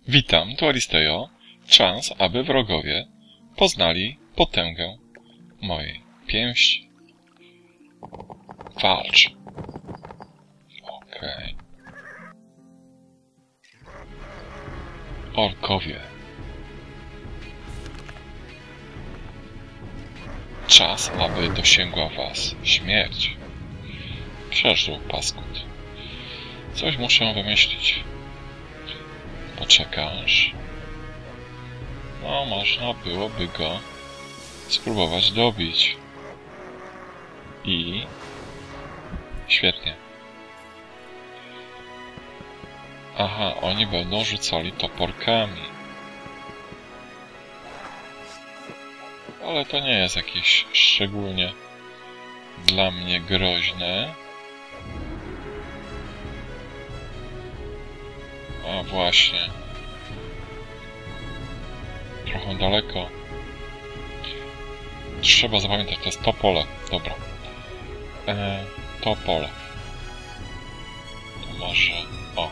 Witam, tu Aristejo. Czas, aby wrogowie poznali potęgę mojej pięści. Walcz. Okej. Orkowie. Czas, aby dosięgła was śmierć. Przeżył paskud. Coś muszę wymyślić. Poczekasz. No, można byłoby go spróbować dobić. I... Świetnie. Aha, oni będą rzucali toporkami. Ale to nie jest jakieś szczególnie dla mnie groźne. A właśnie. Trochę daleko. Trzeba zapamiętać, to jest to pole. Dobra. To pole. To może... O.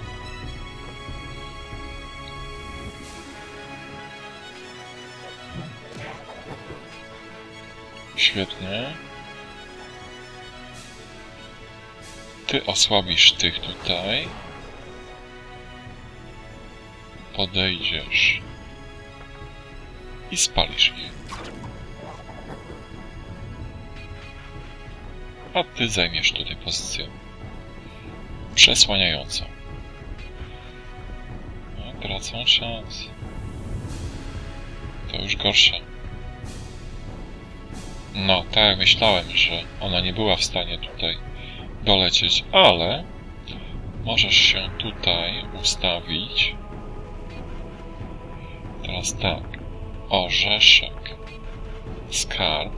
Świetnie. Ty osłabisz tych tutaj. Podejdziesz. I spalisz ich. A ty zajmiesz tutaj pozycję przesłaniającą. No, tracą czas. To już gorsze. No, tak jak myślałem, że ona nie była w stanie tutaj dolecieć, ale możesz się tutaj ustawić. Teraz tak. Orzeszek. Skarb.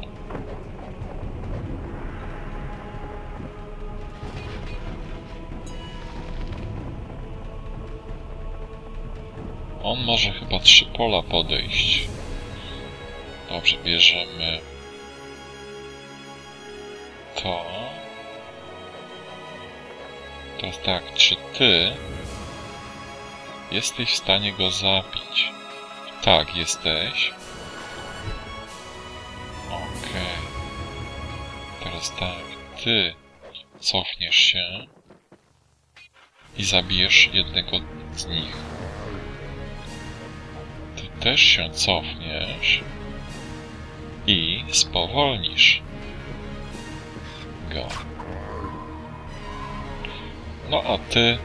On może chyba 3 pola podejść. Dobrze, bierzemy to. Teraz tak, czy ty jesteś w stanie go zabić? Tak, jesteś. Okej. Teraz tak, ty cofniesz się i zabijesz jednego z nich. Ty też się cofniesz i spowolnisz go. No a ty...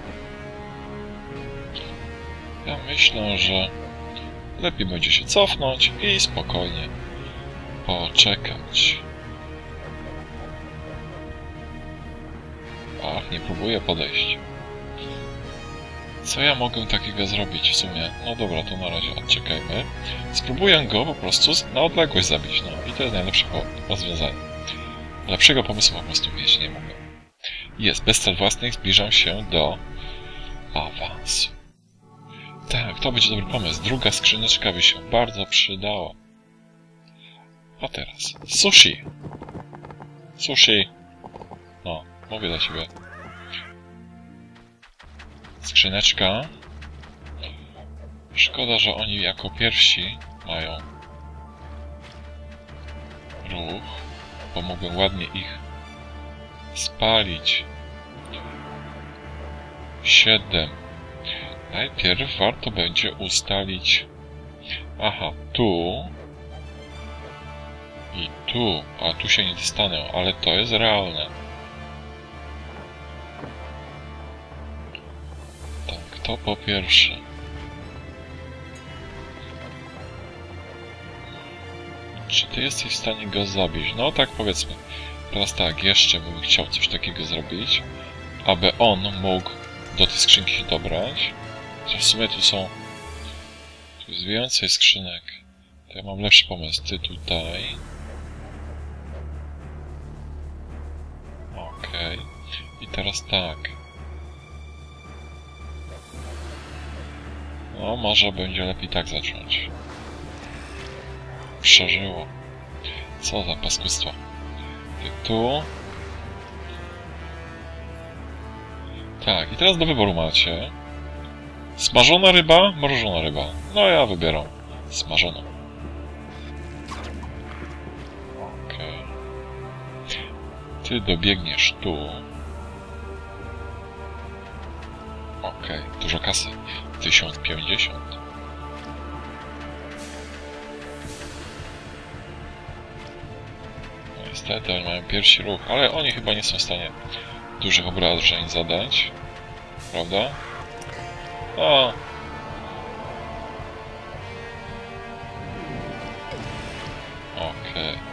Ja myślę, że lepiej będzie się cofnąć i spokojnie poczekać. Ach, nie próbuję podejść. Co ja mogę takiego zrobić w sumie? No dobra, to na razie odczekajmy. Spróbuję go po prostu na odległość zabić, no i to jest najlepsze rozwiązanie. Lepszego pomysłu po prostu mieć nie mogę. Jest, bez cel własnych zbliżam się do awansu. Tak, to będzie dobry pomysł. Druga skrzyneczka by się bardzo przydała. A teraz sushi. Sushi. No, mówię do ciebie. Skrzyneczka. Szkoda, że oni jako pierwsi mają ruch, bo mógłbym ładnie ich spalić. 7. Najpierw warto będzie ustalić... Aha, tu... I tu. A tu się nie dostanę, ale to jest realne. Tak, to po pierwsze. Czy ty jesteś w stanie go zabić? No tak powiedzmy. Teraz tak, jeszcze bym chciał coś takiego zrobić, aby on mógł do tej skrzynki się dobrać. W sumie tu są... Tu jest więcej skrzynek. To ja mam lepszy pomysł. Ty tutaj. Okej. I teraz tak. No, może będzie lepiej tak zacząć. Przeżyło. Co za paskudstwo. Ty tu. Tak, i teraz do wyboru macie Smażona ryba, mrożona ryba. No ja wybieram smażoną. Okej. Ty dobiegniesz tu. Okej, dużo kasy. 1050. No niestety, oni mają pierwszy ruch, ale oni chyba nie są w stanie dużych obrażeń zadać. Prawda? O! Okej.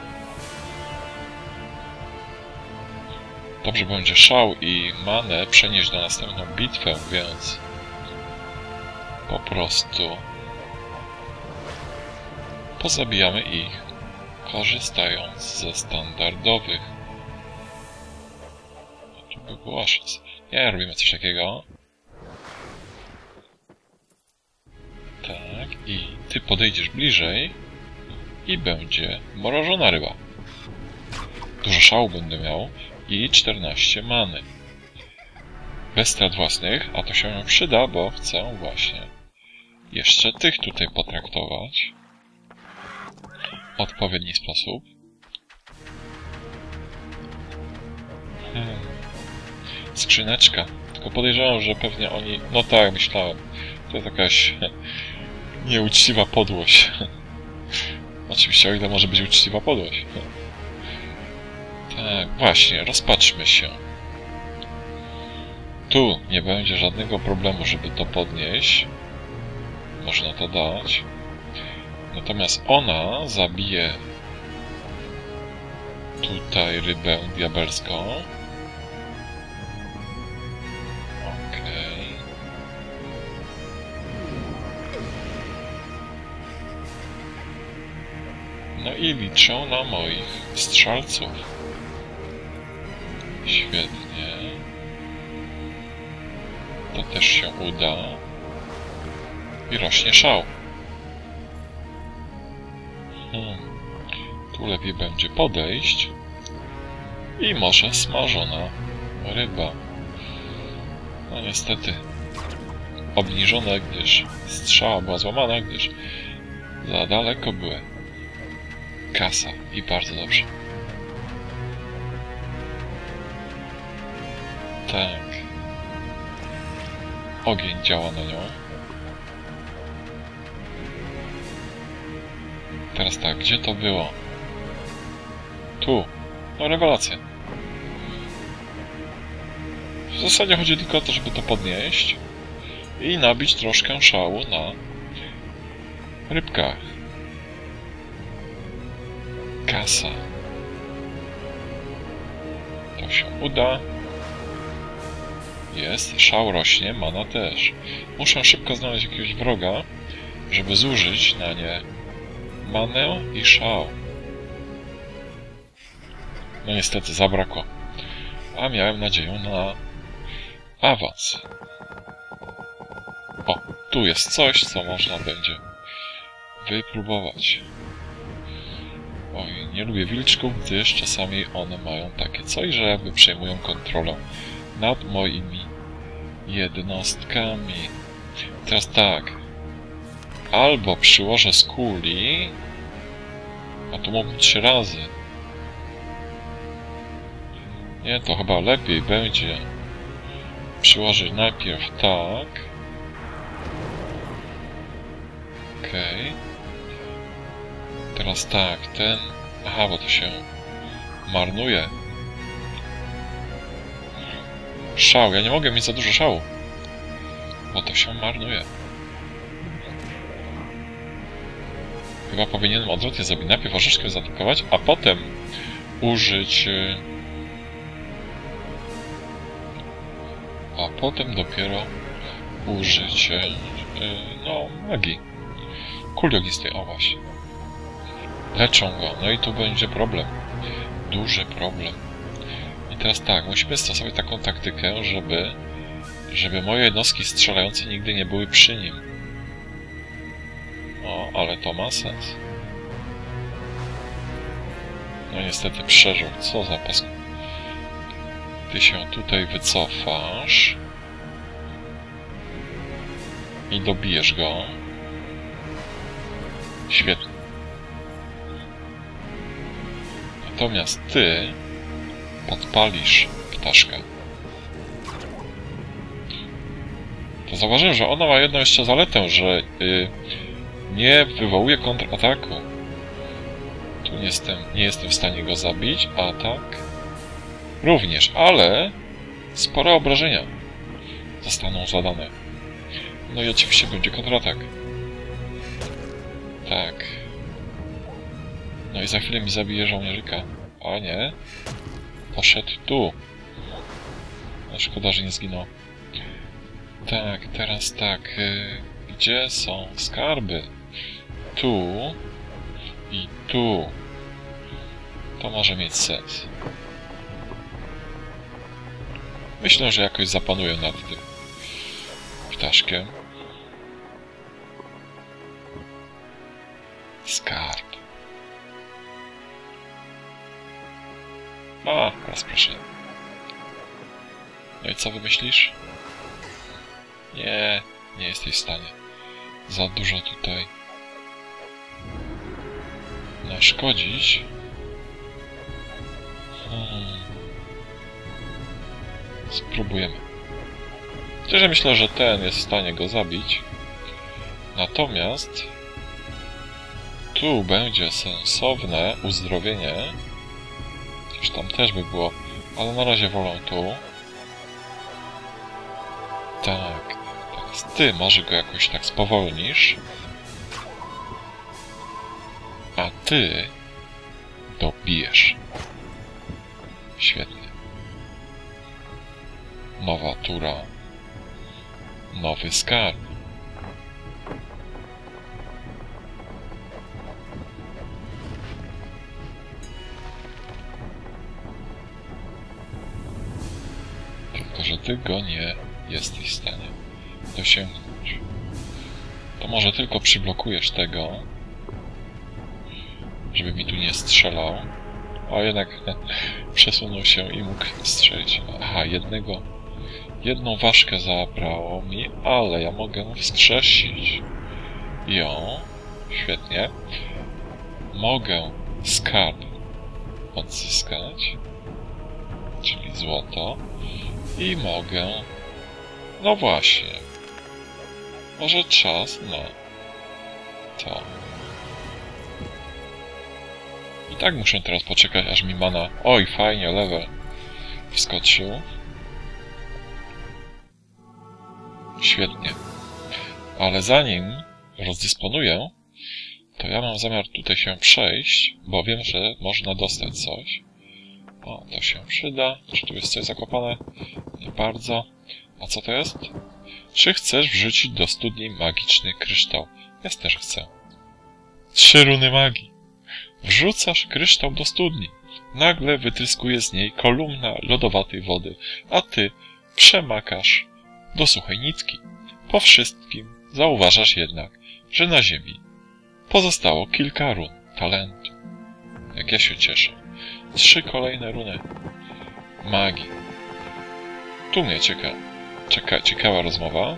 Dobrze będzie szał i manę przenieść na następną bitwę, więc po prostu pozabijamy ich, korzystając ze standardowych. To by była szansa. Nie, robimy coś takiego. Tak, i ty podejdziesz bliżej i będzie mrożona ryba. Dużo szału będę miał i 14 many. Bez strat własnych, a to się przyda, bo chcę właśnie jeszcze tych tutaj potraktować w odpowiedni sposób. Skrzyneczka. Tylko podejrzewam, że pewnie oni... No tak, myślałem. To jest jakaś nieuczciwa podłość. Oczywiście, o ile może być uczciwa podłość. Tak, właśnie, rozpatrzmy się. Tu nie będzie żadnego problemu, żeby to podnieść. Można to dać. Natomiast ona zabije tutaj rybę diabelską. Okej. No i liczą na moich strzelców. Świetnie. To też się uda. I rośnie szał. Tu lepiej będzie podejść. I może smażona ryba. No niestety obniżone, gdyż strzała była złamana, gdyż za daleko były. Kasa i bardzo dobrze. Tak. Ogień działa na nią. Teraz tak, gdzie to było? Tu. No rewelacja. W zasadzie chodzi tylko o to, żeby to podnieść i nabić troszkę szału na rybkach. Kasa. To się uda. Jest, szał rośnie, mana też. Muszę szybko znaleźć jakiegoś wroga, żeby zużyć na nie manę i szał. No niestety zabrakło. A miałem nadzieję na awans. O, tu jest coś, co można będzie wypróbować. Oj, nie lubię wilczków, gdyż czasami one mają takie coś, że jakby przejmują kontrolę nad moimi jednostkami. Teraz tak. Albo przyłożę z kuli, a to mogą 3 razy. Nie, to chyba lepiej będzie przyłożyć najpierw tak. Okej. Teraz tak, ten... Aha, bo to się marnuje. Szał, ja nie mogę mieć za dużo szału, bo to się marnuje. Chyba powinienem odwrotnie zrobić. Najpierw orzeszkiem zaatakować, a potem użyć... A potem dopiero użyć... no, magii. Kuli ognistej, o właśnie. Leczą go, no i tu będzie problem. Duży problem. I teraz tak, musimy stosować taką taktykę, żeby moje jednostki strzelające nigdy nie były przy nim. O, ale to ma sens. No niestety przeżył. Co za pas... Ty się tutaj wycofasz. I dobijesz go. Świetnie. Natomiast ty podpalisz ptaszkę. To zauważyłem, że ona ma jedną jeszcze zaletę, że nie wywołuje kontrataku. Tu nie jestem w stanie go zabić, a tak również, ale spore obrażenia zostaną zadane. No i oczywiście będzie kontratak. Tak. No i za chwilę mi zabije żołnierzyka. A nie. Poszedł tu. No szkoda, że nie zginął. Tak, teraz tak. Gdzie są skarby? Tu. I tu. To może mieć sens. Myślę, że jakoś zapanuję nad tym ptaszkiem. Skarb. A, raz proszę. No i co wymyślisz? Nie, nie jesteś w stanie. Za dużo tutaj naszkodzić. Spróbujemy. Chociaż myślę, że ten jest w stanie go zabić. Natomiast tu będzie sensowne uzdrowienie. Chociaż tam też by było, ale na razie wolę tu. Tak. Teraz ty może go jakoś tak spowolnisz. A ty dobijesz. Świetnie. Nowa tura. Nowy skarb. Tylko że ty go nie jesteś w stanie dosięgnąć. To może tylko przyblokujesz tego, żeby mi tu nie strzelał. A jednak przesunął się i mógł strzelić. Aha, jedną ważkę zabrało mi, ale ja mogę wskrzesić ją. Świetnie. Mogę skarb odzyskać, czyli złoto. I mogę... No właśnie. Może czas na to. I tak muszę teraz poczekać, aż mi mana... Oj, fajnie, level wskoczył. Świetnie. Ale zanim rozdysponuję, to ja mam zamiar tutaj się przejść, bo wiem, że można dostać coś. O, to się przyda. Czy tu jest coś zakopane? Nie bardzo. A co to jest? Czy chcesz wrzucić do studni magiczny kryształ? Ja też chcę. 3 runy magii. Wrzucasz kryształ do studni. Nagle wytryskuje z niej kolumna lodowatej wody, a ty przemakasz do suchej nitki. Po wszystkim zauważasz jednak, że na ziemi pozostało kilka run talentu. Jak ja się cieszę. 3 kolejne runy magii. Tu mnie ciekawa rozmowa.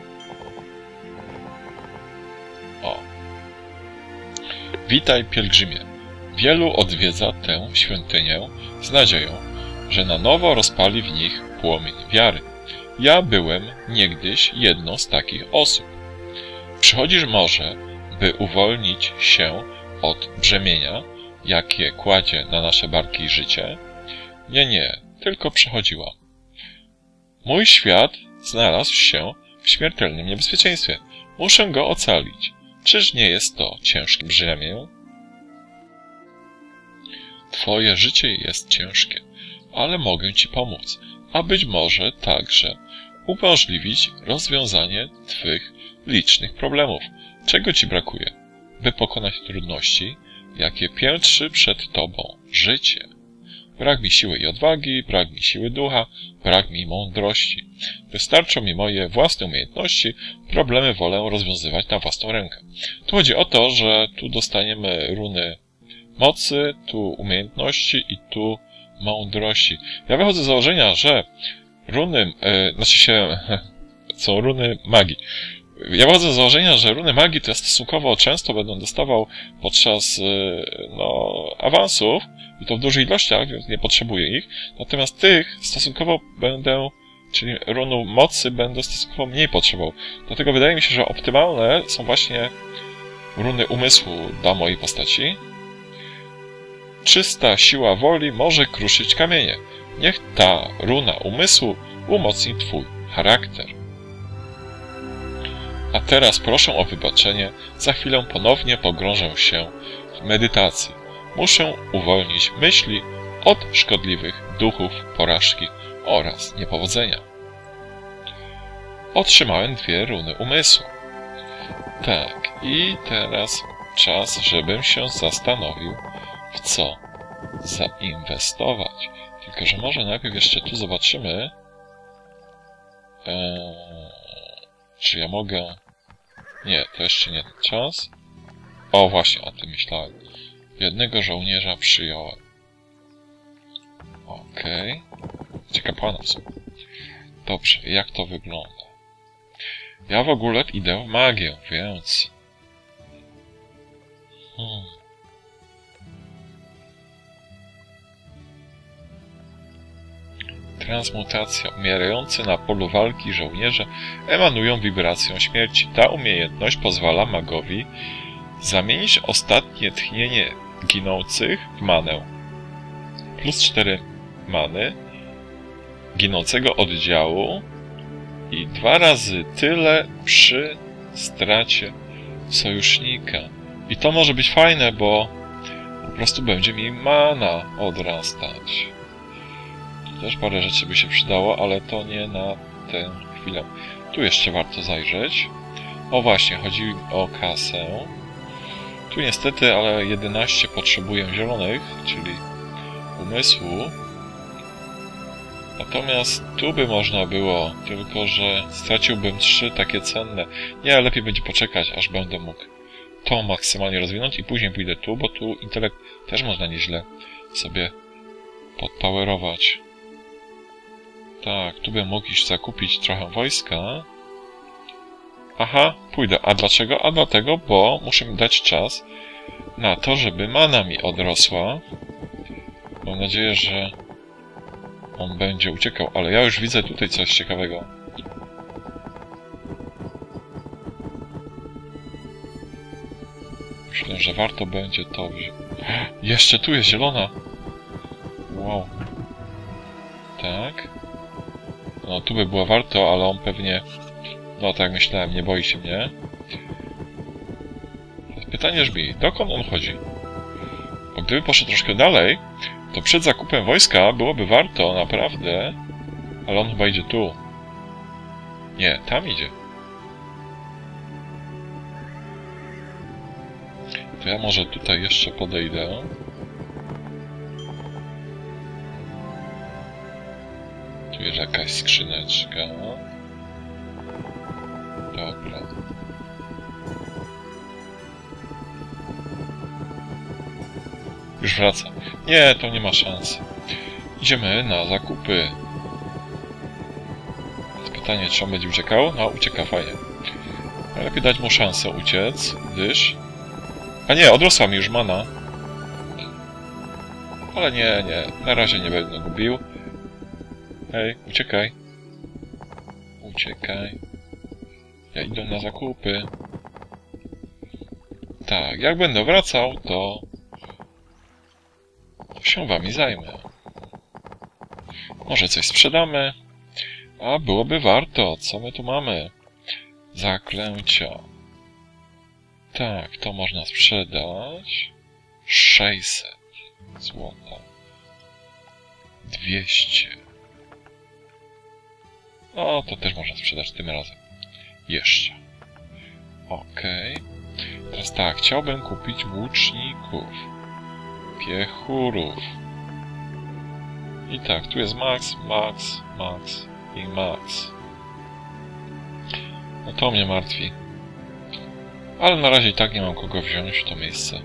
O. Witaj, pielgrzymie. Wielu odwiedza tę świątynię z nadzieją, że na nowo rozpali w nich płomień wiary. Ja byłem niegdyś jedną z takich osób. Przychodzisz może, by uwolnić się od brzemienia, jakie kładzie na nasze barki życie? Nie, tylko przechodziłam. Mój świat znalazł się w śmiertelnym niebezpieczeństwie. Muszę go ocalić. Czyż nie jest to ciężkie brzemię? Twoje życie jest ciężkie, ale mogę ci pomóc, a być może także umożliwić rozwiązanie twych licznych problemów. Czego ci brakuje, by pokonać trudności, jakie piętrzy przed tobą życie? Brak mi siły i odwagi, brak mi siły ducha, brak mi mądrości. Wystarczą mi moje własne umiejętności, problemy wolę rozwiązywać na własną rękę. Tu chodzi o to, że tu dostaniemy runy mocy, tu umiejętności i tu mądrości. Ja wychodzę z założenia, że runy, są runy magii. Ja wychodzę z założenia, że runy magii to ja stosunkowo często będę dostawał podczas awansów i to w dużych ilościach, więc nie potrzebuję ich. Natomiast tych stosunkowo będę, czyli runu mocy będę stosunkowo mniej potrzebował. Dlatego wydaje mi się, że optymalne są właśnie runy umysłu dla mojej postaci. Czysta siła woli może kruszyć kamienie. Niech ta runa umysłu umocni twój charakter. A teraz proszę o wybaczenie, za chwilę ponownie pogrążę się w medytacji. Muszę uwolnić myśli od szkodliwych duchów, porażki oraz niepowodzenia. Otrzymałem 2 runy umysłu. Tak, i teraz czas, żebym się zastanowił, w co zainwestować. Tylko że może najpierw jeszcze tu zobaczymy, czy ja mogę... Nie, to jeszcze nie ten czas. O, właśnie, o tym myślałem. Jednego żołnierza przyjąłem. Okej. Kapłana w sumie. Dobrze, jak to wygląda? Ja w ogóle idę w magię, więc... Transmutacja. Umierający na polu walki żołnierze emanują wibracją śmierci. Ta umiejętność pozwala magowi zamienić ostatnie tchnienie ginących w manę. Plus 4 many ginącego oddziału i 2 razy tyle przy stracie sojusznika. I to może być fajne, bo po prostu będzie mi mana odrastać. Też parę rzeczy by się przydało, ale to nie na tę chwilę. Tu jeszcze warto zajrzeć. O właśnie, chodzi o kasę. Tu niestety, ale 11 potrzebuję zielonych, czyli umysłu. Natomiast tu by można było, tylko że straciłbym 3 takie cenne. Nie, lepiej będzie poczekać, aż będę mógł to maksymalnie rozwinąć i później pójdę tu, bo tu intelekt też można nieźle sobie podpowerować. Tak, tu bym mógł iść zakupić trochę wojska. Aha, pójdę. A dlaczego? A dlatego, bo muszę mi dać czas na to, żeby mana mi odrosła. Mam nadzieję, że on będzie uciekał, ale ja już widzę tutaj coś ciekawego. Myślę, że warto będzie to wziąć. Jeszcze tu jest zielona! Wow. Tak. No tu by było warto, ale on pewnie... No tak myślałem, nie boi się mnie. Pytanie brzmi, dokąd on chodzi? Bo gdyby poszedł troszkę dalej, to przed zakupem wojska byłoby warto, naprawdę... Ale on chyba idzie tu. Nie, tam idzie. To ja może tutaj jeszcze podejdę. Tu jest jakaś skrzyneczka. Dobra. Już wraca. Nie, to nie ma szans. Idziemy na zakupy. Pytanie, czy on będzie uciekał? No, ucieka, fajnie. Lepiej dać mu szansę uciec, gdyż... A nie, odrosła mi już mana. Ale nie, na razie nie będę go bił. Hej, uciekaj. Uciekaj. Ja idę na zakupy. Tak, jak będę wracał, to się wami zajmę. Może coś sprzedamy. A byłoby warto. Co my tu mamy? Zaklęcia. Tak, to można sprzedać. 600 złota. 200. O, to też można sprzedać tym razem. Jeszcze. Okej. Teraz tak, chciałbym kupić łuczników. Piechurów. I tak, tu jest max, max, max i max. No to mnie martwi. Ale na razie i tak nie mam kogo wziąć w to miejsce.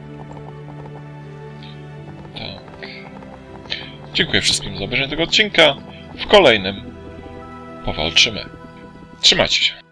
Tak. Dziękuję wszystkim za obejrzenie tego odcinka. W kolejnym powalczymy. Trzymajcie się.